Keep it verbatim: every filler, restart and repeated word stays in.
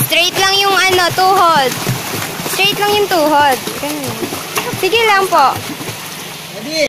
Straight lang yung ano, tuhod. Straight lang yung tuhod. Ganun. Sige lang po.